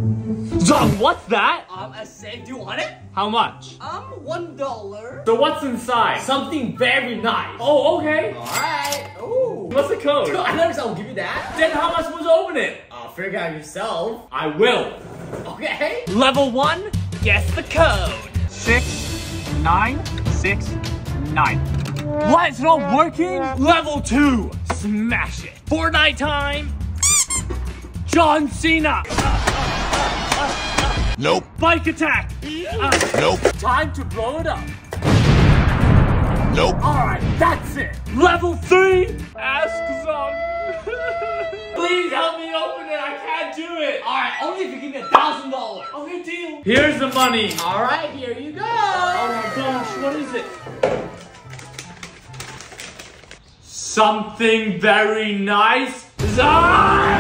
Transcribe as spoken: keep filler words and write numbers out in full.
Zhong, what's that? Um, a safe. Do you want it? How much? Um, one dollar. So what's inside? Something very nice. Oh, okay. Alright. Ooh. What's the code? I never said I'll give you that. Then how am I supposed to open it? Uh, figure out yourself. I will. Okay. Level one, guess the code. Six, nine, six, nine. What? It's not working? Level two, smash it. Fortnite time. John Cena. Nope. Bike attack. Uh, Nope. Time to blow it up. Nope. Alright, that's it. Level three, ask Zhong. Please help me open it. I can't do it. Alright, only if you give me a thousand dollars. Okay, deal. Here's the money. Alright, here you go. Oh my gosh, what is it? Something very nice. Zhong!